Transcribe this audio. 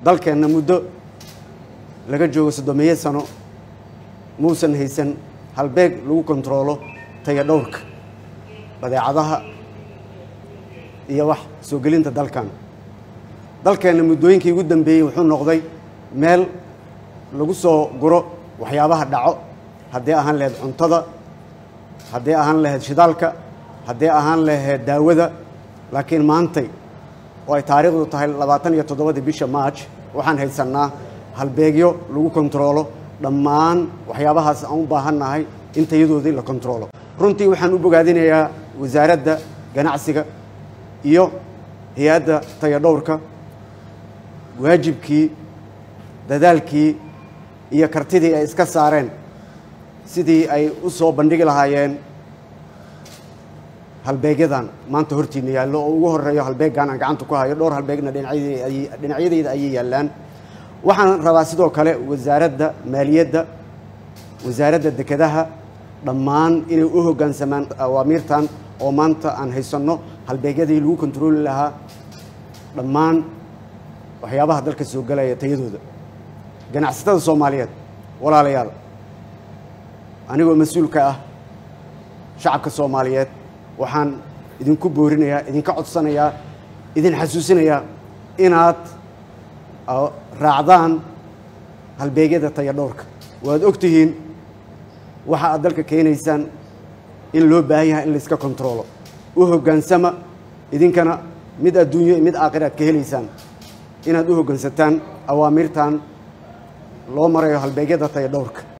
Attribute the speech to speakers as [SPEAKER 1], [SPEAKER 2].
[SPEAKER 1] dalkeenna muddo laga joogo 3 sano muusan haysan halbeeg lagu kontrolo taya dhowrka badeecadaha iyo wax soo gelinta dalkeenna muddooyinkii ugu dambeeyay wuxuu noqday meel lagu soo guro waxyaabaha dhaco haddii ahaan lahayd cuntada haddii ahaan lahayd shidaalka haddii ahaan lahayd daawada laakiin maantay oo ay taariikhdu tahay 27 bisha March waxaan haysanaa halbeegyo lagu kontrolo dhammaan waxyaabahaas aan u baahanahay intayadoodii la kontrolo runtii waxaan u bogaadinayaa wasaaradda ganacsiga iyo hay'adda taya dhowrka waajibkii dadaalkii iyo kartidii ay iska saareen sidii ay u soo bandhigi lahaayeen halbeegyadan maanta hortiina yaallo oo ugu horeeyo halbeegan aan gacanta ku hayo dhowr halbeegna dhinacyadeyda ayay yaalaan waxaan rabaa sidoo kale wasaaradda maaliyadda wasaaradda dekedaha dhammaan inay u hoggaansamaan awaamirtan oo maanta aan haysanno halbeegyadii lagu kontrooli lahaa dhammaan waxyaabaha dalka soo galaya tayadooda ganacsatada Soomaaliyeed walaalayaal anigoo mas'uulka ah shacabka Soomaaliyeed waxaan idinku boorinayaa idinka codsanayaa idin xasuusinayaa inaad raacdaan halbeegyada taya dhowrka waad ogtihiin waxa aad dalka keenaysaan in loo baahan yahay in la iska kontrolo u hoggaansama idinkana mid adduunyo mid aakhira ka helaysaan inaad u hoggaansataan awaamirtan loo marayo halbeegyada taya dhowrka